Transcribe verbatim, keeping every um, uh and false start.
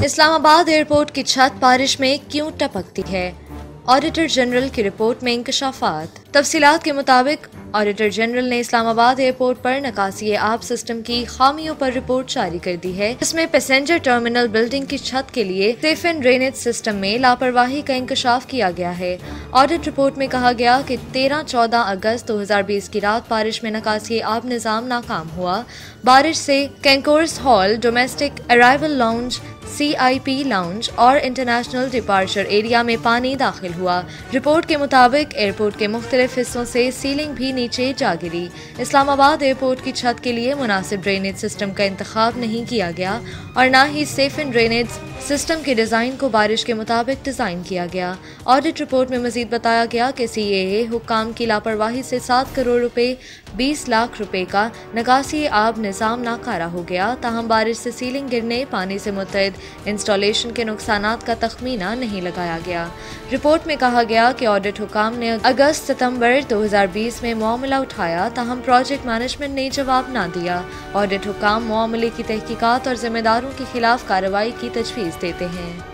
Islamabad airport की छत बारिश में क्यों टपकती है? ऑडिटर जनरल की रिपोर्ट में इंकशाफात। तफसीलात के मुताबिक ऑडिटर जनरल ने इस्लामाबाद एयरपोर्ट पर निकासी आब सिस्टम की खामियों पर रिपोर्ट जारी कर दी है, जिसमें पैसेंजर टर्मिनल बिल्डिंग की छत के लिए सेफ एंड ड्रेनेज सिस्टम में लापरवाही का इंकशाफ किया गया है। ऑडिट रिपोर्ट में कहा गया कि तेरह चौदह अगस्त दो हजार बीस की रात बारिश में निकासी आब निज़ाम नाकाम हुआ। बारिश से concourse hall, domestic arrival lounge, C I P lounge और इंटरनेशनल डिपार्चर एरिया में पानी दाखिल हुआ। रिपोर्ट के मुताबिक एयरपोर्ट के मुख्तलिफ हिस्सों से सीलिंग भी नीचे जा गिरी। इस्लामाबाद एयरपोर्ट की छत के लिए मुनासिब ड्रेनेज सिस्टम का इंतखाब नहीं किया गया और न ही सेफ एंड ड्रेनेज सिस्टम के डिज़ाइन को बारिश के मुताबिक डिज़ाइन किया गया। ऑडिट रिपोर्ट में मजीद बताया गया कि सी ए ए हुक्काम की लापरवाही से सात करोड़ रुपए बीस लाख रुपए का निकासी आब निज़ाम नाकारा हो गया। ताहम बारिश से सीलिंग गिरने, पानी से मुतअद्दिद इंस्टॉलेशन के नुकसानात का तखमीना नहीं लगाया गया। रिपोर्ट में कहा गया कि ऑडिट हुकाम ने अगस्त सितंबर दो हजार बीस में मामला उठाया, ताहम प्रोजेक्ट मैनेजमेंट ने जवाब न दिया। ऑडिट हुकाम मामले की तहकीकात और जिम्मेदारों के खिलाफ कार्रवाई की तजवीज़ देते हैं।